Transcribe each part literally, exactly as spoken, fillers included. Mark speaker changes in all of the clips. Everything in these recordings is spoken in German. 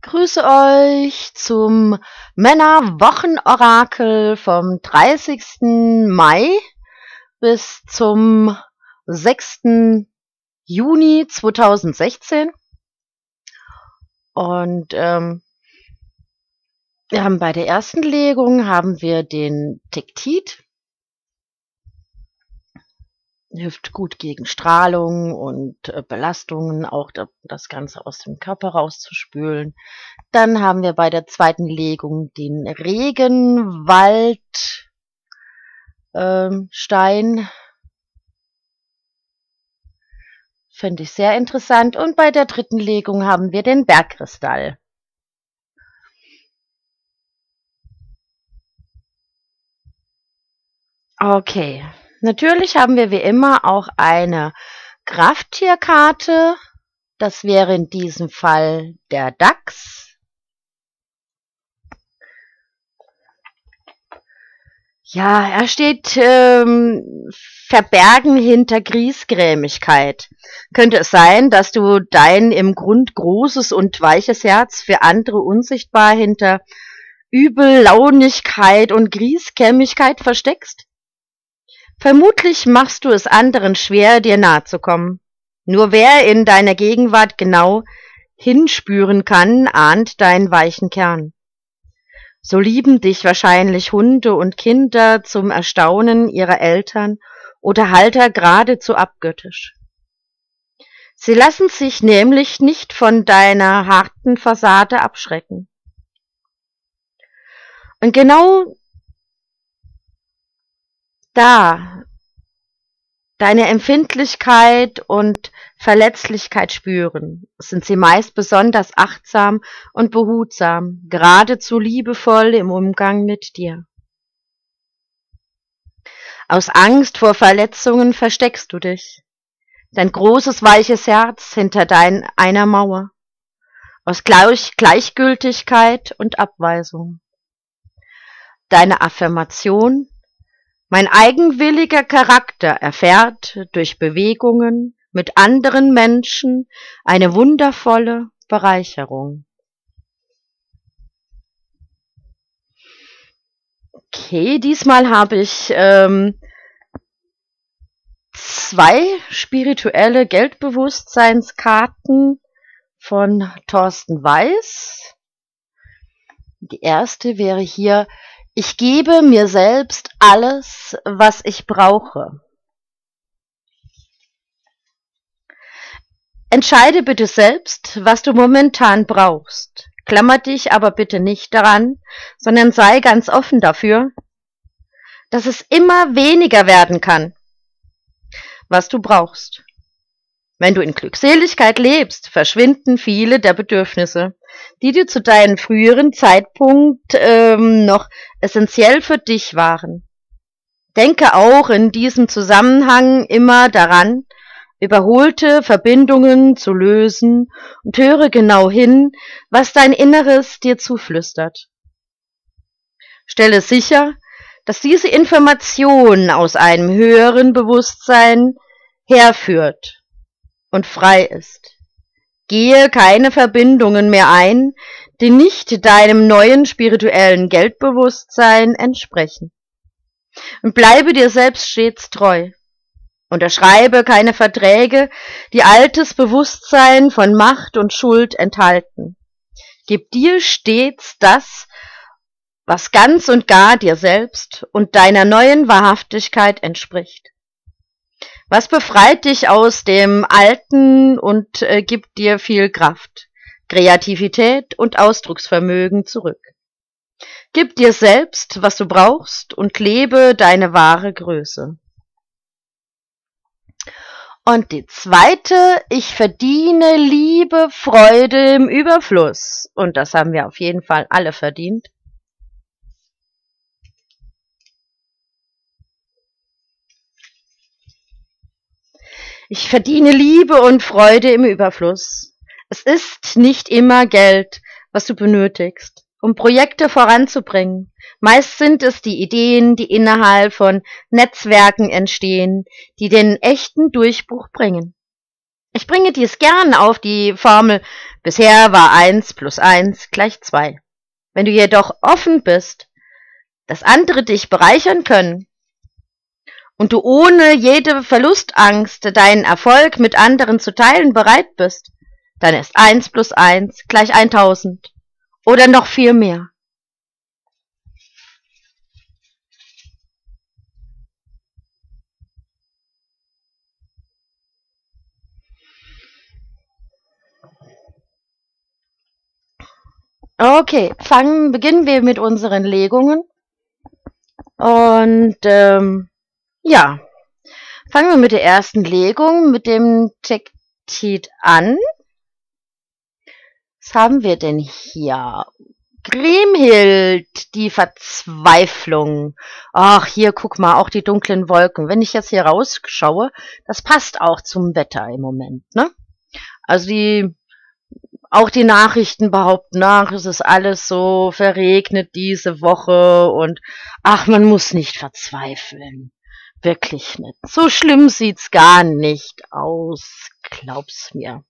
Speaker 1: Grüße euch zum Männerwochenorakel vom dreißigsten Mai bis zum sechsten Juni zweitausendsechzehn. Und ähm, wir haben bei der ersten Legung haben wir den Tektit. Hilft gut gegen Strahlung und äh, Belastungen, auch da, das Ganze aus dem Körper rauszuspülen. Dann haben wir bei der zweiten Legung den Regenwaldstein. Ähm, Stein. Finde ich sehr interessant. Und bei der dritten Legung haben wir den Bergkristall. Okay. Natürlich haben wir wie immer auch eine Krafttierkarte. Das wäre in diesem Fall der Dachs. Ja, er steht ähm, verbergen hinter Griesgrämigkeit. Könnte es sein, dass du dein im Grund großes und weiches Herz für andere unsichtbar hinter Übellaunigkeit und Griesgrämigkeit versteckst? Vermutlich machst du es anderen schwer, dir nahe zu kommen. Nur wer in deiner Gegenwart genau hinspüren kann, ahnt deinen weichen Kern. So lieben dich wahrscheinlich Hunde und Kinder zum Erstaunen ihrer Eltern oder Halter geradezu abgöttisch. Sie lassen sich nämlich nicht von deiner harten Fassade abschrecken. Und genau da deine Empfindlichkeit und Verletzlichkeit spüren, sind sie meist besonders achtsam und behutsam, geradezu liebevoll im Umgang mit dir. Aus Angst vor Verletzungen versteckst du dich, dein großes weiches Herz hinter dein einer Mauer, aus Gleich Gleichgültigkeit und Abweisung. Deine Affirmation: Mein eigenwilliger Charakter erfährt durch Bewegungen mit anderen Menschen eine wundervolle Bereicherung. Okay, diesmal habe ich ähm, zwei spirituelle Geldbewusstseinskarten von Thorsten Weiß. Die erste wäre hier: Ich gebe mir selbst alles, was ich brauche. Entscheide bitte selbst, was du momentan brauchst. Klammer dich aber bitte nicht daran, sondern sei ganz offen dafür, dass es immer weniger werden kann, was du brauchst. Wenn du in Glückseligkeit lebst, verschwinden viele der Bedürfnisse, die dir zu deinem früheren Zeitpunkt ähm, noch essentiell für dich waren. Denke auch in diesem Zusammenhang immer daran, überholte Verbindungen zu lösen und höre genau hin, was dein Inneres dir zuflüstert. Stelle sicher, dass diese Information aus einem höheren Bewusstsein herführt und frei ist. Gehe keine Verbindungen mehr ein, die nicht deinem neuen spirituellen Geldbewusstsein entsprechen. Und bleibe dir selbst stets treu. Unterschreibe keine Verträge, die altes Bewusstsein von Macht und Schuld enthalten. Gib dir stets das, was ganz und gar dir selbst und deiner neuen Wahrhaftigkeit entspricht. Was befreit dich aus dem Alten und äh, gibt dir viel Kraft, Kreativität und Ausdrucksvermögen zurück? Gib dir selbst, was du brauchst, und lebe deine wahre Größe. Und die zweite: Ich verdiene Liebe, Freude im Überfluss. Und das haben wir auf jeden Fall alle verdient. Ich verdiene Liebe und Freude im Überfluss. Es ist nicht immer Geld, was du benötigst, um Projekte voranzubringen. Meist sind es die Ideen, die innerhalb von Netzwerken entstehen, die den echten Durchbruch bringen. Ich bringe dies gern auf die Formel Bisher war eins plus eins gleich zwei. Wenn du jedoch offen bist, dass andere dich bereichern können und du ohne jede Verlustangst deinen Erfolg mit anderen zu teilen bereit bist, dann ist eins plus eins gleich tausend oder noch viel mehr. Okay, fangen, beginnen wir mit unseren Legungen. Und ähm, ja, fangen wir mit der ersten Legung, mit dem Tektit an. Was haben wir denn hier? Grimhild, die Verzweiflung. Ach, hier, guck mal, auch die dunklen Wolken. Wenn ich jetzt hier rausschaue, das passt auch zum Wetter im Moment, ne? Also die, auch die Nachrichten behaupten, ach, es ist alles so verregnet diese Woche und ach, man muss nicht verzweifeln. Wirklich nicht. So schlimm sieht's gar nicht aus, glaub's mir.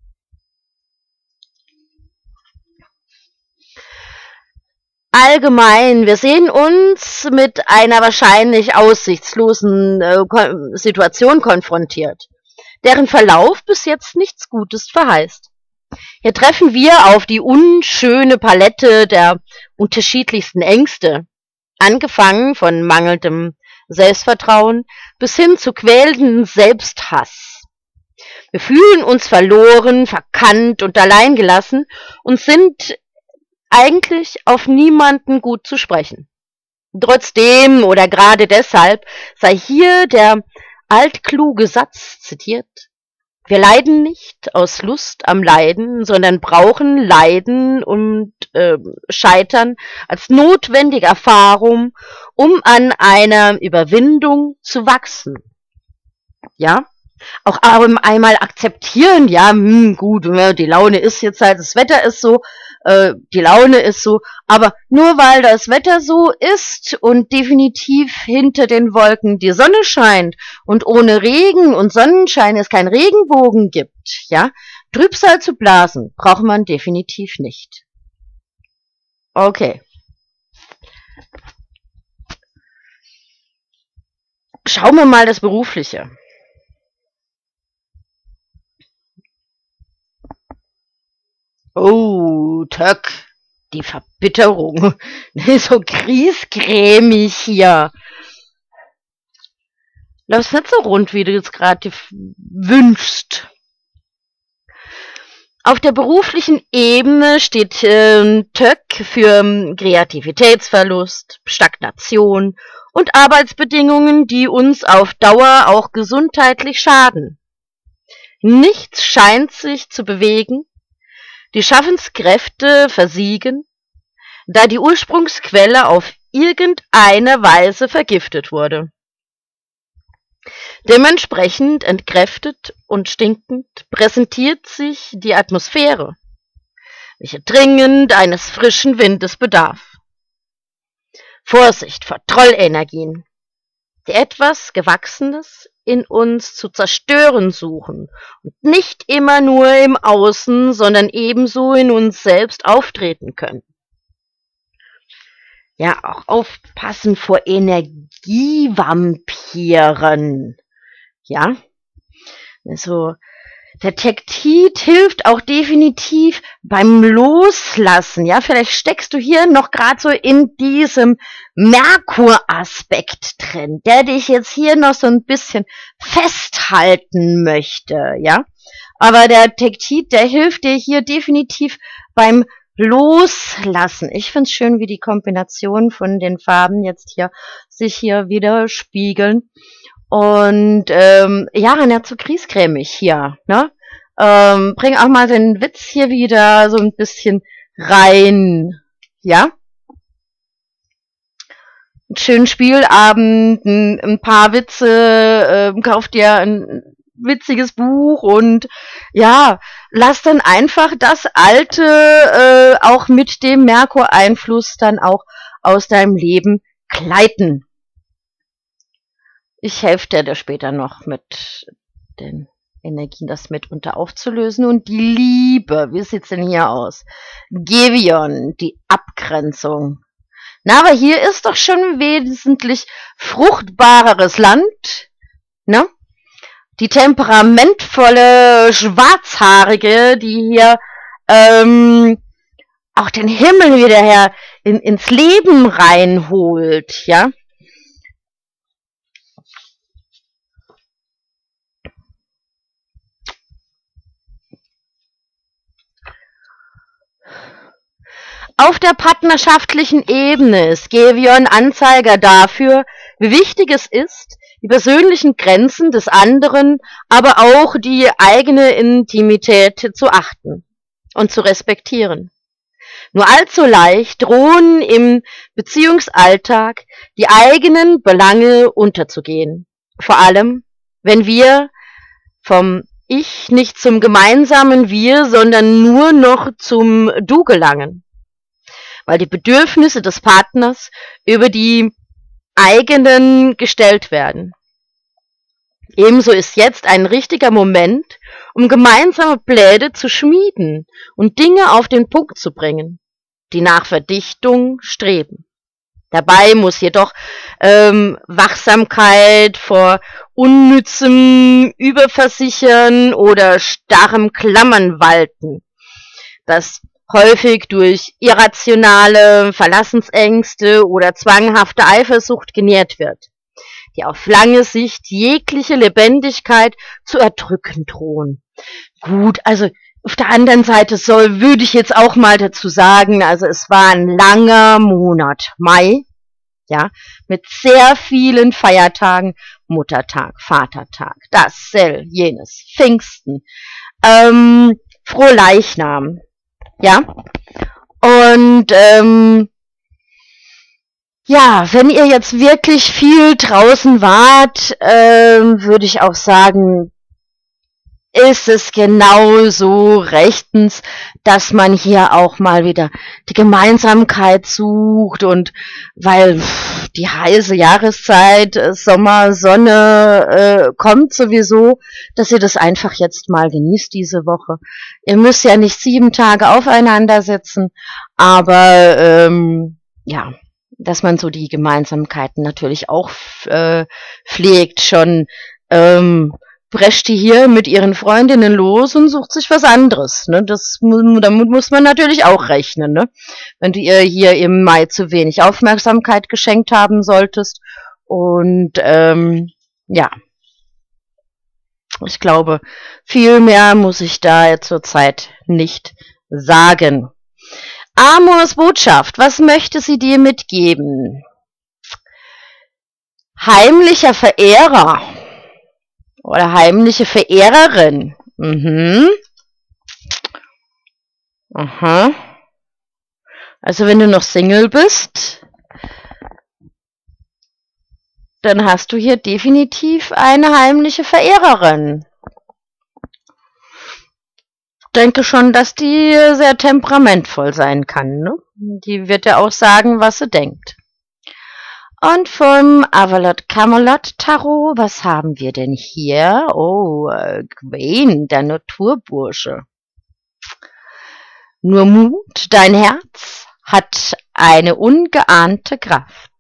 Speaker 1: Allgemein, wir sehen uns mit einer wahrscheinlich aussichtslosen äh, Ko- Situation konfrontiert, deren Verlauf bis jetzt nichts Gutes verheißt. Hier treffen wir auf die unschöne Palette der unterschiedlichsten Ängste, angefangen von mangelndem Selbstvertrauen bis hin zu quälendem Selbsthass. Wir fühlen uns verloren, verkannt und alleingelassen und sind eigentlich auf niemanden gut zu sprechen. Trotzdem oder gerade deshalb sei hier der altkluge Satz zitiert: Wir leiden nicht aus Lust am Leiden, sondern brauchen Leiden und äh, Scheitern als notwendige Erfahrung, um an einer Überwindung zu wachsen. Ja? Auch einmal akzeptieren, ja, hm, gut, die Laune ist jetzt halt, das Wetter ist so, äh, die Laune ist so, aber nur weil das Wetter so ist und definitiv hinter den Wolken die Sonne scheint und ohne Regen und Sonnenschein es keinen Regenbogen gibt, ja, Trübsal zu blasen braucht man definitiv nicht. Okay. Schauen wir mal das Berufliche. Oh, Töck, die Verbitterung. So griesgrämig hier. Läuft nicht so rund, wie du es gerade wünschst. Auf der beruflichen Ebene steht äh, Töck für Kreativitätsverlust, Stagnation und Arbeitsbedingungen, die uns auf Dauer auch gesundheitlich schaden. Nichts scheint sich zu bewegen. Die Schaffenskräfte versiegen, da die Ursprungsquelle auf irgendeine Weise vergiftet wurde. Dementsprechend entkräftet und stinkend präsentiert sich die Atmosphäre, welche dringend eines frischen Windes bedarf. Vorsicht vor Trollenergien, die etwas Gewachsenes in uns zu zerstören suchen und nicht immer nur im Außen, sondern ebenso in uns selbst auftreten können. Ja, auch aufpassen vor Energievampiren. Ja, also der Tektit hilft auch definitiv beim Loslassen. Ja, vielleicht steckst du hier noch gerade so in diesem Merkur-Aspekt drin, der dich jetzt hier noch so ein bisschen festhalten möchte. Ja, aber der Tektit, der hilft dir hier definitiv beim Loslassen. Ich find's schön, wie die Kombination von den Farben jetzt hier sich hier widerspiegeln. Und ähm, ja, nicht so griesgrämig hier, ne? Ähm, bring auch mal den Witz hier wieder so ein bisschen rein, ja? Einen schönen Spielabend, ein, ein paar Witze, äh, kauf dir ein witziges Buch und ja, lass dann einfach das Alte äh, auch mit dem Merkur-Einfluss dann auch aus deinem Leben gleiten. Ich helfe dir da später noch mit den Energien das mitunter aufzulösen. Und die Liebe, wie sieht's denn hier aus? Gevion, die Abgrenzung. Na, aber hier ist doch schon wesentlich fruchtbareres Land, ne? Die temperamentvolle Schwarzhaarige, die hier ähm, auch den Himmel wieder her in, ins Leben reinholt, ja? Auf der partnerschaftlichen Ebene ist Gevion Anzeiger dafür, wie wichtig es ist, die persönlichen Grenzen des anderen, aber auch die eigene Intimität zu achten und zu respektieren. Nur allzu leicht drohen im Beziehungsalltag die eigenen Belange unterzugehen. Vor allem, wenn wir vom Ich nicht zum gemeinsamen Wir, sondern nur noch zum Du gelangen. Weil die Bedürfnisse des Partners über die eigenen gestellt werden. Ebenso ist jetzt ein richtiger Moment, um gemeinsame Pläne zu schmieden und Dinge auf den Punkt zu bringen, die nach Verdichtung streben. Dabei muss jedoch ähm, Wachsamkeit vor unnützem Überversichern oder starrem Klammern walten, das häufig durch irrationale Verlassensängste oder zwanghafte Eifersucht genährt wird, die auf lange Sicht jegliche Lebendigkeit zu erdrücken drohen. Gut, also auf der anderen Seite soll, würde ich jetzt auch mal dazu sagen, also es war ein langer Monat, Mai, ja, mit sehr vielen Feiertagen, Muttertag, Vatertag, das, Sel, jenes, Pfingsten, ähm, Frohleichnam, ja, und ähm, ja, wenn ihr jetzt wirklich viel draußen wart, ähm, würde ich auch sagen, ist es genauso rechtens, dass man hier auch mal wieder die Gemeinsamkeit sucht und weil pff, die heiße Jahreszeit, äh, Sommer, Sonne äh, kommt sowieso, dass ihr das einfach jetzt mal genießt diese Woche. Ihr müsst ja nicht sieben Tage aufeinander sitzen, aber ähm, ja, dass man so die Gemeinsamkeiten natürlich auch äh, pflegt, schon ähm, prescht die hier mit ihren Freundinnen los und sucht sich was anderes. Ne? Das, damit muss man natürlich auch rechnen. Ne? Wenn du ihr hier im Mai zu wenig Aufmerksamkeit geschenkt haben solltest. Und ähm, ja, ich glaube, viel mehr muss ich da zurzeit nicht sagen. Amors Botschaft, was möchte sie dir mitgeben? Heimlicher Verehrer. Oder heimliche Verehrerin. Mhm. Aha. Also wenn du noch Single bist, dann hast du hier definitiv eine heimliche Verehrerin. Ich denke schon, dass die sehr temperamentvoll sein kann. Ne? Die wird ja auch sagen, was sie denkt. Und vom Avalot Camelot Tarot, was haben wir denn hier? Oh, äh, Gwen, der Naturbursche. Nur Mut, dein Herz hat eine ungeahnte Kraft.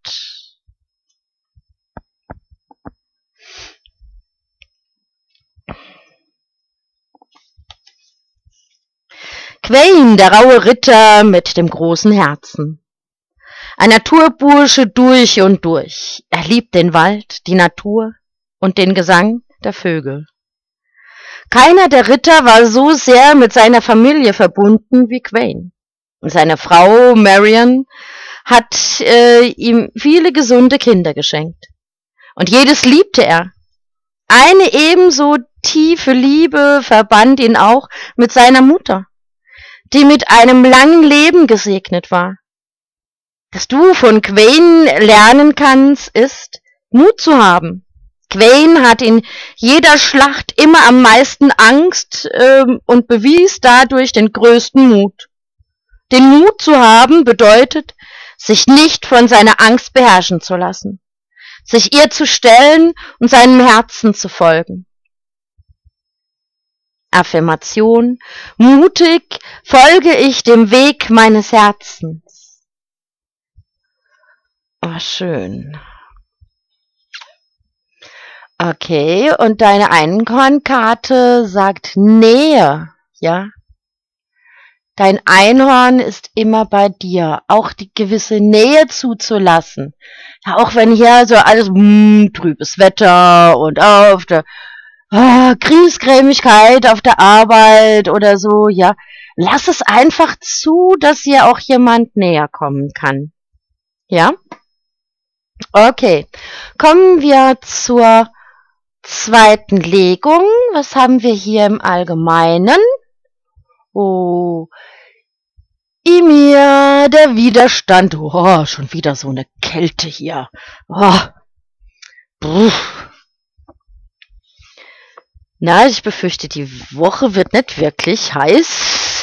Speaker 1: Gwen, der raue Ritter mit dem großen Herzen. Ein Naturbursche durch und durch. Er liebt den Wald, die Natur und den Gesang der Vögel. Keiner der Ritter war so sehr mit seiner Familie verbunden wie Gwen. Und seine Frau Marion hat äh, ihm viele gesunde Kinder geschenkt. Und jedes liebte er. Eine ebenso tiefe Liebe verband ihn auch mit seiner Mutter, die mit einem langen Leben gesegnet war. Was du von Gwen lernen kannst, ist, Mut zu haben. Gwen hat in jeder Schlacht immer am meisten Angst äh, und bewies dadurch den größten Mut. Den Mut zu haben bedeutet, sich nicht von seiner Angst beherrschen zu lassen, sich ihr zu stellen und seinem Herzen zu folgen. Affirmation: Mutig folge ich dem Weg meines Herzens. Oh, schön. Okay, und deine Einhornkarte sagt Nähe, ja? Dein Einhorn ist immer bei dir, auch die gewisse Nähe zuzulassen. Ja, auch wenn hier so alles mh, trübes Wetter und auf der ah, Griesgrämigkeit auf der Arbeit oder so, ja. Lass es einfach zu, dass dir auch jemand näher kommen kann. Ja? Okay. Kommen wir zur zweiten Legung. Was haben wir hier im Allgemeinen? Oh, Ymir, der Widerstand. Oh, schon wieder so eine Kälte hier. Oh. Na, ich befürchte, die Woche wird nicht wirklich heiß.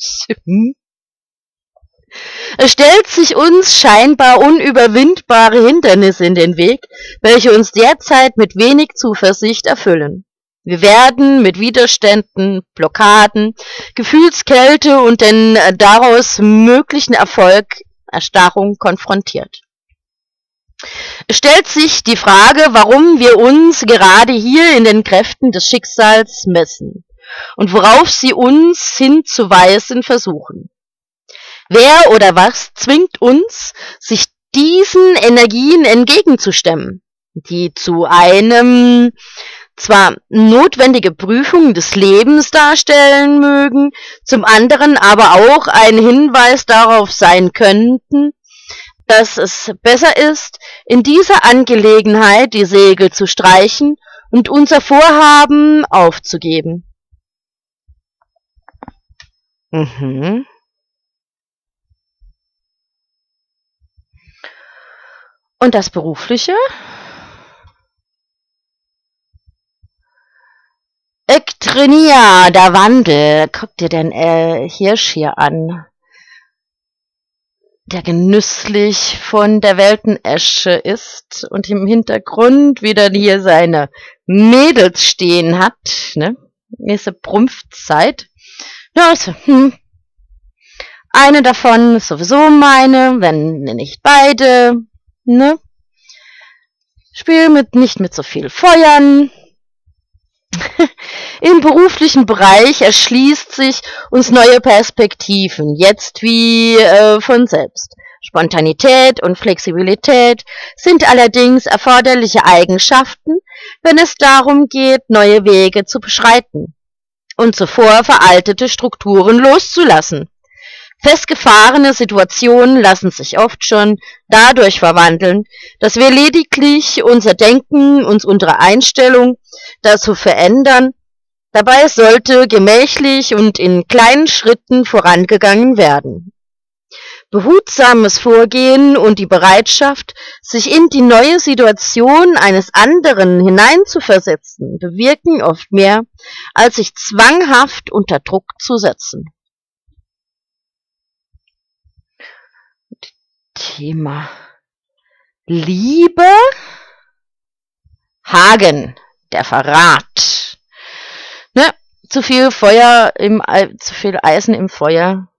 Speaker 1: Es stellt sich uns scheinbar unüberwindbare Hindernisse in den Weg, welche uns derzeit mit wenig Zuversicht erfüllen. Wir werden mit Widerständen, Blockaden, Gefühlskälte und den daraus möglichen Erfolg, Erstarrung konfrontiert. Es stellt sich die Frage, warum wir uns gerade hier in den Kräften des Schicksals messen und worauf sie uns hinzuweisen versuchen. Wer oder was zwingt uns, sich diesen Energien entgegenzustemmen, die zu einem zwar notwendige Prüfung des Lebens darstellen mögen, zum anderen aber auch ein Hinweis darauf sein könnten, dass es besser ist, in dieser Angelegenheit die Segel zu streichen und unser Vorhaben aufzugeben. Mhm. Und das Berufliche? Ektrinia, der Wandel. Guck dir den äh, Hirsch hier an, der genüsslich von der Weltenesche ist und im Hintergrund wieder hier seine Mädels stehen hat, ne? Nächste Prumpfzeit. Ja, also, hm. Eine davon ist sowieso meine, wenn nicht beide, ne? Spiel mit, nicht mit so viel Feuern. Im beruflichen Bereich erschließt sich uns neue Perspektiven, jetzt wie äh, von selbst. Spontanität und Flexibilität sind allerdings erforderliche Eigenschaften, wenn es darum geht, neue Wege zu beschreiten und zuvor veraltete Strukturen loszulassen. Festgefahrene Situationen lassen sich oft schon dadurch verwandeln, dass wir lediglich unser Denken und unsere Einstellung dazu verändern. Dabei sollte gemächlich und in kleinen Schritten vorangegangen werden. Behutsames Vorgehen und die Bereitschaft, sich in die neue Situation eines anderen hineinzuversetzen, bewirken oft mehr, als sich zwanghaft unter Druck zu setzen. Thema Liebe, Hagen, der Verrat. Ne? Zu viel Feuer im, zu viel Eisen im Feuer.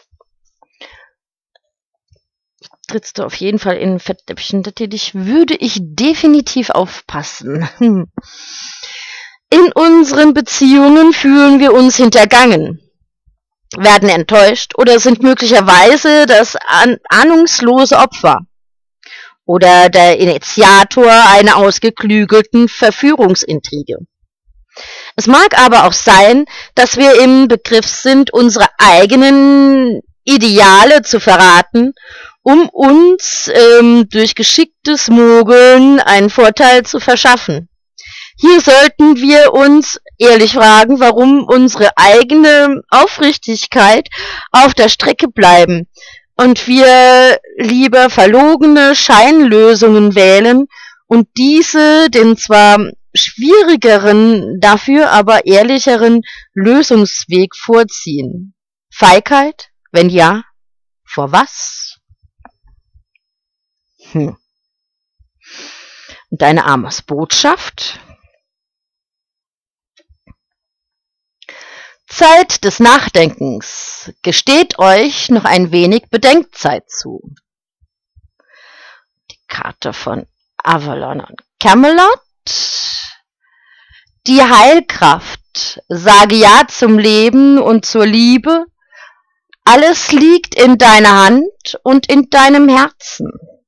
Speaker 1: Trittst du auf jeden Fall in ein Fettnäpfchen. Natürlich würde ich definitiv aufpassen. In unseren Beziehungen fühlen wir uns hintergangen, werden enttäuscht oder sind möglicherweise das ahn ahnungslose Opfer oder der Initiator einer ausgeklügelten Verführungsintrige. Es mag aber auch sein, dass wir im Begriff sind, unsere eigenen Ideale zu verraten, um uns ähm, durch geschicktes Mogeln einen Vorteil zu verschaffen. Hier sollten wir uns ehrlich fragen, warum unsere eigene Aufrichtigkeit auf der Strecke bleiben und wir lieber verlogene Scheinlösungen wählen und diese den zwar schwierigeren, dafür aber ehrlicheren Lösungsweg vorziehen. Feigheit? Wenn ja, vor was? Hm. Deine Amos Botschaft? Zeit des Nachdenkens, gesteht euch noch ein wenig Bedenkzeit zu. Die Karte von Avalon und Camelot. Die Heilkraft, sage ja zum Leben und zur Liebe. Alles liegt in deiner Hand und in deinem Herzen.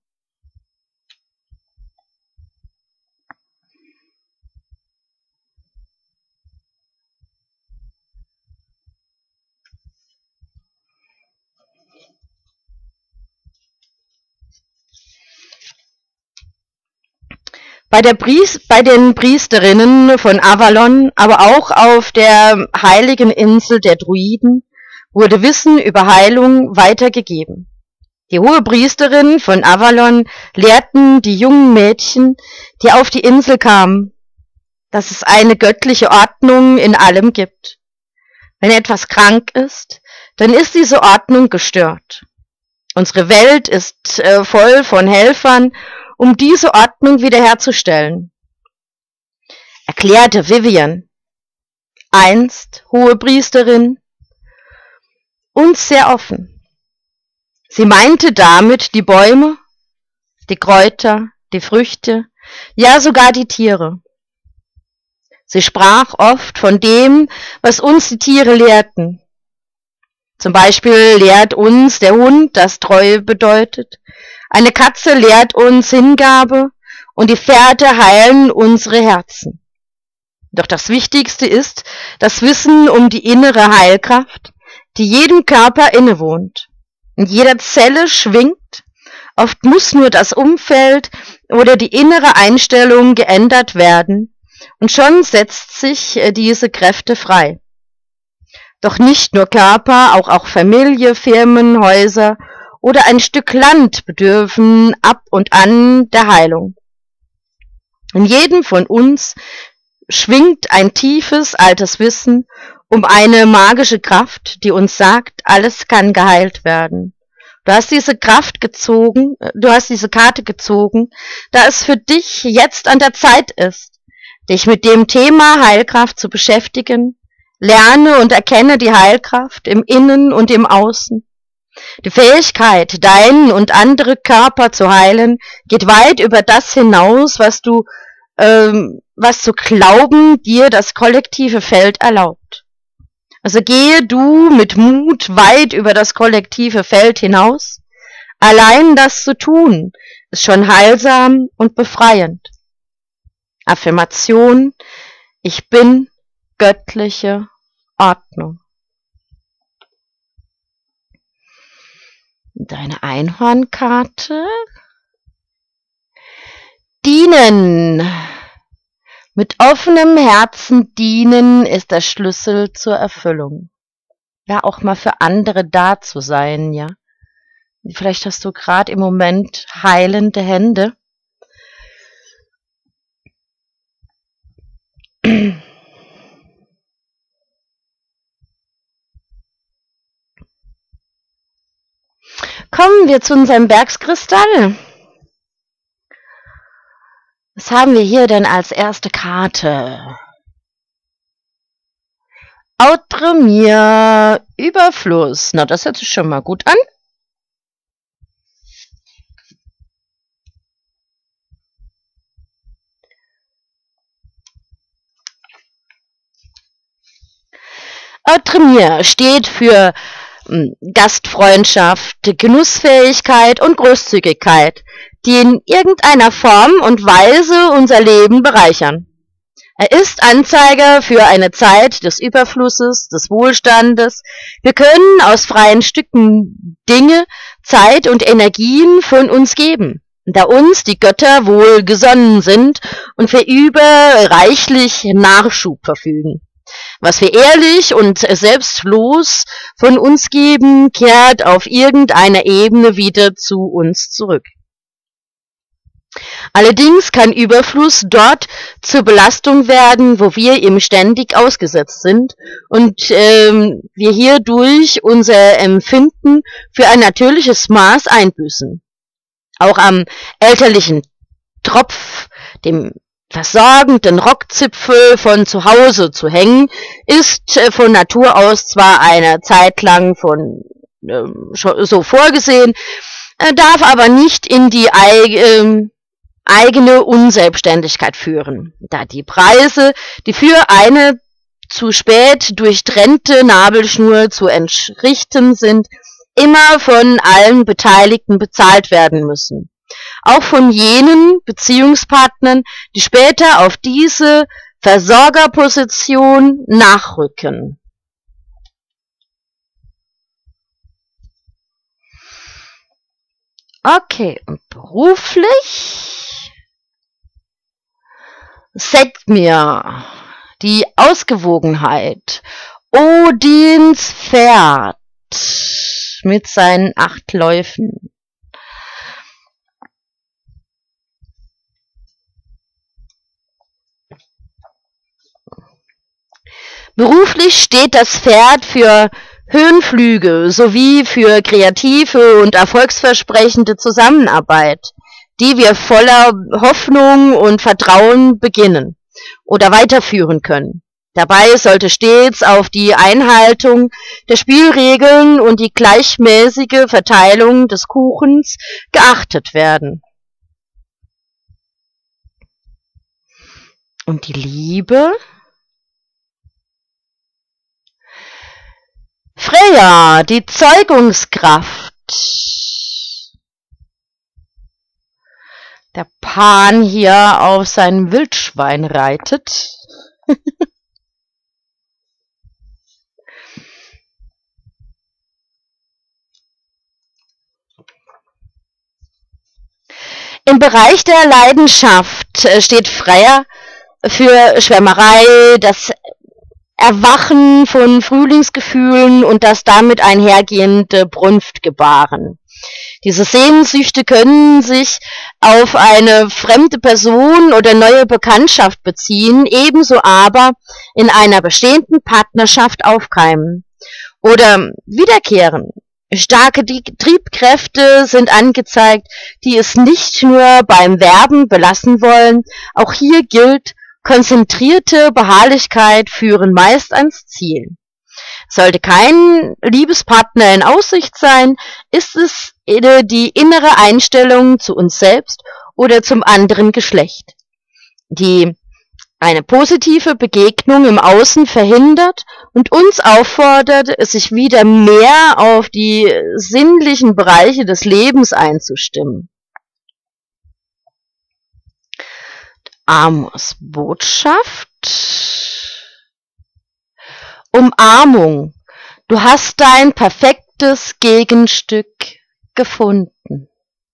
Speaker 1: Bei, der Priest, bei den Priesterinnen von Avalon, aber auch auf der heiligen Insel der Druiden, wurde Wissen über Heilung weitergegeben. Die Hohepriesterin von Avalon lehrten die jungen Mädchen, die auf die Insel kamen, dass es eine göttliche Ordnung in allem gibt. Wenn etwas krank ist, dann ist diese Ordnung gestört. Unsere Welt ist äh, voll von Helfern, um diese Ordnung wiederherzustellen, erklärte Vivian, einst Hohepriesterin, uns sehr offen. Sie meinte damit die Bäume, die Kräuter, die Früchte, ja sogar die Tiere. Sie sprach oft von dem, was uns die Tiere lehrten. Zum Beispiel lehrt uns der Hund, dass Treue bedeutet. Eine Katze lehrt uns Hingabe und die Pferde heilen unsere Herzen. Doch das Wichtigste ist das Wissen um die innere Heilkraft, die jedem Körper innewohnt. In jeder Zelle schwingt, oft muss nur das Umfeld oder die innere Einstellung geändert werden und schon setzt sich diese Kräfte frei. Doch nicht nur Körper, auch auch Familie, Firmen, Häuser oder ein Stück Land bedürfen ab und an der Heilung. In jedem von uns schwingt ein tiefes, altes Wissen um eine magische Kraft, die uns sagt, alles kann geheilt werden. Du hast diese Kraft gezogen, du hast diese Karte gezogen, da es für dich jetzt an der Zeit ist, dich mit dem Thema Heilkraft zu beschäftigen. Lerne und erkenne die Heilkraft im Innen und im Außen. Die Fähigkeit, deinen und andere Körper zu heilen, geht weit über das hinaus, was du, ähm, was zu glauben dir das kollektive Feld erlaubt. Also gehe du mit Mut weit über das kollektive Feld hinaus. Allein das zu tun, ist schon heilsam und befreiend. Affirmation: Ich bin göttliche Ordnung. Deine Einhornkarte. Dienen. Mit offenem Herzen dienen ist der Schlüssel zur Erfüllung. Ja, auch mal für andere da zu sein, ja. Vielleicht hast du gerade im Moment heilende Hände. Kommen wir zu unserem Bergskristall. Was haben wir hier denn als erste Karte? Outremer, Überfluss. Na, das hört sich schon mal gut an. Outremer steht für Gastfreundschaft, Genussfähigkeit und Großzügigkeit, die in irgendeiner Form und Weise unser Leben bereichern. Er ist Anzeiger für eine Zeit des Überflusses, des Wohlstandes. Wir können aus freien Stücken Dinge, Zeit und Energien von uns geben, da uns die Götter wohlgesonnen sind und wir über reichlich Nachschub verfügen. Was wir ehrlich und selbstlos von uns geben, kehrt auf irgendeiner Ebene wieder zu uns zurück. Allerdings kann Überfluss dort zur Belastung werden, wo wir ihm ständig ausgesetzt sind und ähm, wir hierdurch unser Empfinden für ein natürliches Maß einbüßen. Auch am elterlichen Tropf, dem versorgenden Rockzipfel von zu Hause zu hängen, ist äh, von Natur aus zwar eine Zeit lang von ähm, so vorgesehen, äh, darf aber nicht in die eig äh, eigene Unselbstständigkeit führen, da die Preise, die für eine zu spät durchtrennte Nabelschnur zu entrichten sind, immer von allen Beteiligten bezahlt werden müssen. Auch von jenen Beziehungspartnern, die später auf diese Versorgerposition nachrücken. Okay, und beruflich sagt mir die Ausgewogenheit Odins Pferd mit seinen acht Läufen. Beruflich steht das Pferd für Höhenflüge sowie für kreative und erfolgsversprechende Zusammenarbeit, die wir voller Hoffnung und Vertrauen beginnen oder weiterführen können. Dabei sollte stets auf die Einhaltung der Spielregeln und die gleichmäßige Verteilung des Kuchens geachtet werden. Und die Liebe? Freya, die Zeugungskraft. Der Pan hier auf sein Wildschwein reitet. Im Bereich der Leidenschaft steht Freya für Schwärmerei, das Erwachen von Frühlingsgefühlen und das damit einhergehende Brunftgebaren. Diese Sehnsüchte können sich auf eine fremde Person oder neue Bekanntschaft beziehen, ebenso aber in einer bestehenden Partnerschaft aufkeimen oder wiederkehren. Starke Triebkräfte sind angezeigt, die es nicht nur beim Werben belassen wollen. Auch hier gilt, konzentrierte Beharrlichkeit führen meist ans Ziel. Sollte kein Liebespartner in Aussicht sein, ist es die innere Einstellung zu uns selbst oder zum anderen Geschlecht, die eine positive Begegnung im Außen verhindert und uns auffordert, sich wieder mehr auf die sinnlichen Bereiche des Lebens einzustimmen. Amors Botschaft. Umarmung. Du hast dein perfektes Gegenstück gefunden.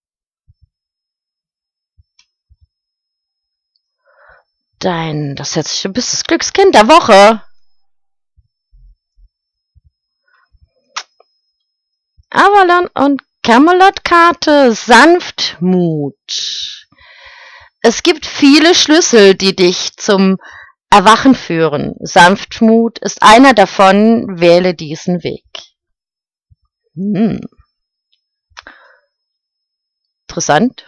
Speaker 1: Dein, das hört sich, du bist das Glückskind der Woche. Avalon und Camelot-Karte, Sanftmut. Es gibt viele Schlüssel, die dich zum Erwachen führen. Sanftmut ist einer davon, wähle diesen Weg. Hm. Interessant.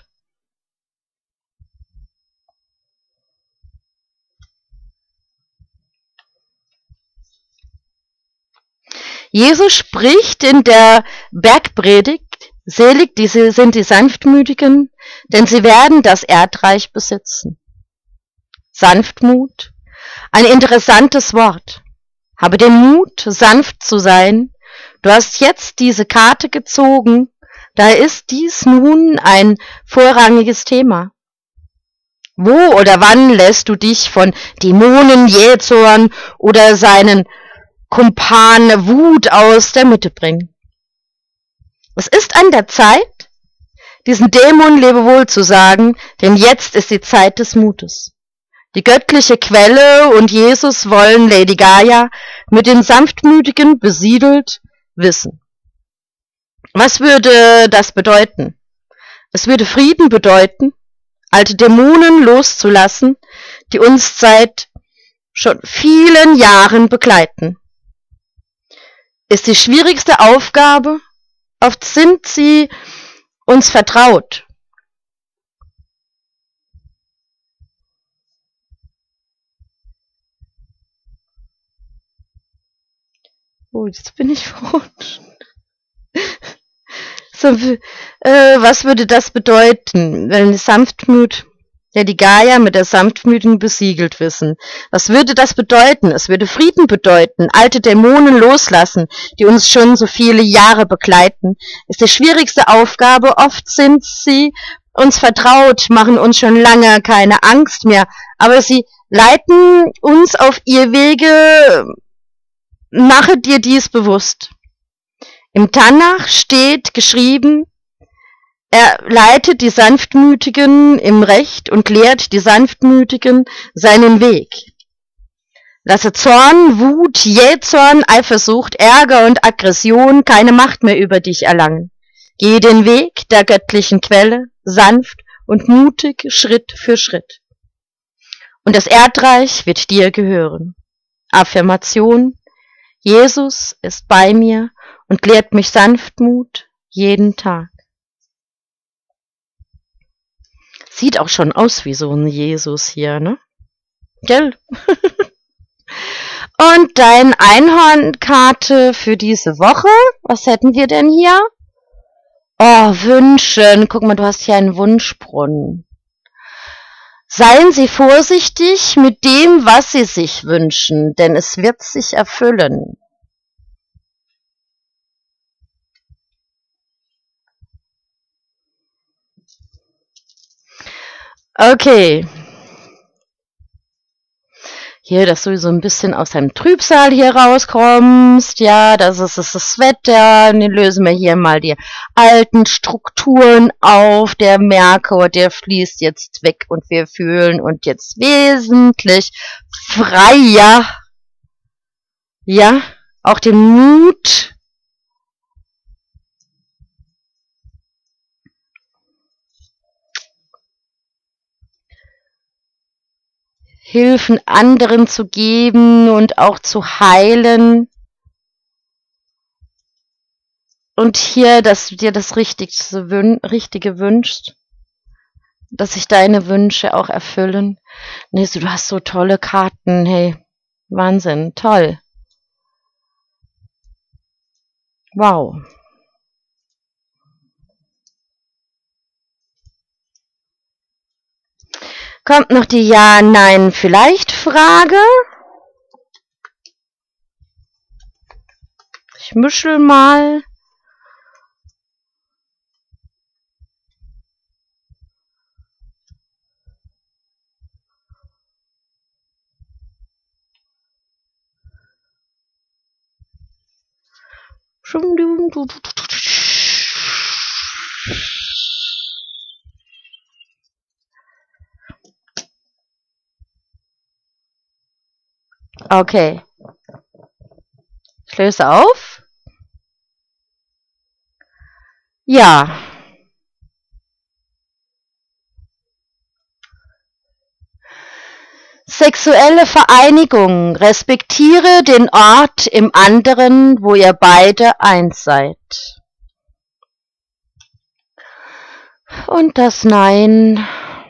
Speaker 1: Jesus spricht in der Bergpredigt, selig diese sind die Sanftmütigen, denn sie werden das Erdreich besitzen. Sanftmut, ein interessantes Wort. Habe den Mut, sanft zu sein. Du hast jetzt diese Karte gezogen, daher ist dies nun ein vorrangiges Thema. Wo oder wann lässt du dich von Dämonen, Jähzorn oder seinen Kumpan Wut aus der Mitte bringen? Es ist an der Zeit, diesen Dämon Lebewohl zu sagen, denn jetzt ist die Zeit des Mutes. Die göttliche Quelle und Jesus wollen Lady Gaia mit den Sanftmütigen besiedelt wissen. Was würde das bedeuten? Es würde Frieden bedeuten, alte Dämonen loszulassen, die uns seit schon vielen Jahren begleiten. Ist die schwierigste Aufgabe, oft sind sie uns vertraut. Oh, jetzt bin ich verrutscht. So, äh, was würde das bedeuten, wenn die Sanftmut, ja, die Gaia mit der Sanftmütigen besiegelt wissen? Was würde das bedeuten? Es würde Frieden bedeuten, alte Dämonen loslassen, die uns schon so viele Jahre begleiten. Ist die schwierigste Aufgabe, oft sind sie uns vertraut, machen uns schon lange keine Angst mehr, aber sie leiten uns auf ihr Wege, mache dir dies bewusst. Im Tanach steht geschrieben, er leitet die Sanftmütigen im Recht und lehrt die Sanftmütigen seinen Weg. Lasse Zorn, Wut, Jähzorn, Eifersucht, Ärger und Aggression keine Macht mehr über dich erlangen. Gehe den Weg der göttlichen Quelle, sanft und mutig, Schritt für Schritt. Und das Erdreich wird dir gehören. Affirmation: Jesus ist bei mir und lehrt mich Sanftmut jeden Tag. Sieht auch schon aus wie so ein Jesus hier, ne? Gell? Und dein Einhornkarte für diese Woche. Was hätten wir denn hier? Oh, wünschen. Guck mal, du hast hier einen Wunschbrunnen. Seien Sie vorsichtig mit dem, was Sie sich wünschen, denn es wird sich erfüllen. Okay. Hier, dass du so ein bisschen aus deinem Trübsal hier rauskommst. Ja, das ist, das ist das Wetter. Und dann lösen wir hier mal die alten Strukturen auf. Der Merkur, der fließt jetzt weg und wir fühlen uns jetzt wesentlich freier. Ja, auch den Mut. Hilfen anderen zu geben und auch zu heilen. Und hier, dass du dir das Richtige, Richtige wünschst, dass sich deine Wünsche auch erfüllen. Nee, du hast so tolle Karten, hey, Wahnsinn, toll. Wow. Kommt noch die Ja-Nein-Vielleicht-Frage. Ich mischel mal. Okay. Ich löse auf. Ja. Sexuelle Vereinigung. Respektiere den Ort im anderen, wo ihr beide eins seid. Und das Nein.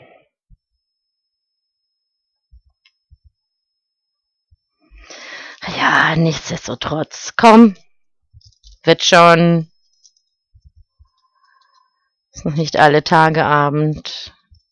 Speaker 1: Ja, nichtsdestotrotz. Komm. Wird schon. Ist noch nicht alle Tage Abend.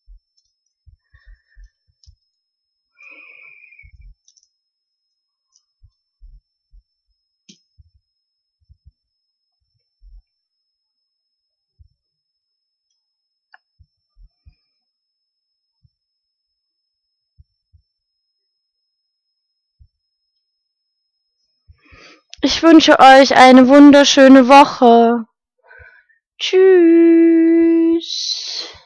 Speaker 1: Ich wünsche euch eine wunderschöne Woche. Tschüss.